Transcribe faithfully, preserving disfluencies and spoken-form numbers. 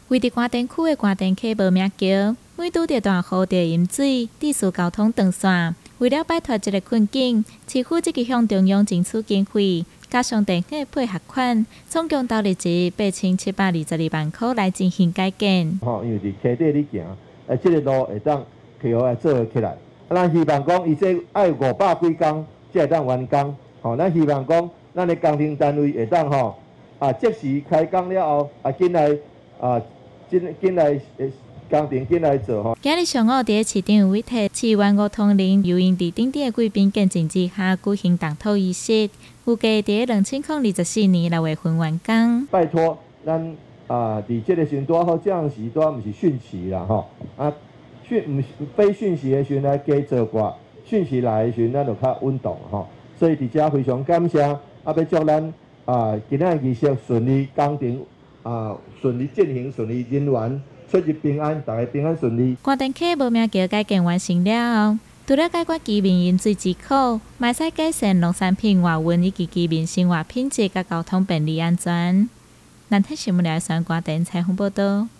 位伫关田区的关田溪无名桥，每拄着大雨就会淹水，致使交通断线。为了摆脱这个困境，市府积极向中央争取经费，加上电费配合款，总共投入至八千七百二十二万块来进行改建。 吼，因为伫溪底咧行，诶，这个路会当溪河来做起来。咱希望讲，伊这爱五百几工才会当完工。吼，咱希望讲，咱的工程单位会当吼啊，即时开工了后，啊，紧来啊，紧紧来诶。工程紧来做吼。 今日上午伫市场有委托市员吴通林由因伫顶顶的贵宾见证之下举行动土仪式，预计伫两千零二十四年六月份完工。 拜托，咱啊，伫这个时段好，这样时段毋是汛期啦吼，啊，汛毋是非汛期的时阵来加做寡，汛期来的时阵咱就较稳当吼。所以伫遮非常感谢，啊，要祝咱啊今仔仪式顺利，工程啊顺利进行，顺利人员。出入平安，大家平安顺利。 关田溪无名桥改建完成了后，除了解决居民饮水之苦，嘛使改善农产品外运以及居民生活品质甲交通便利安全。南天新闻台关田采访报道。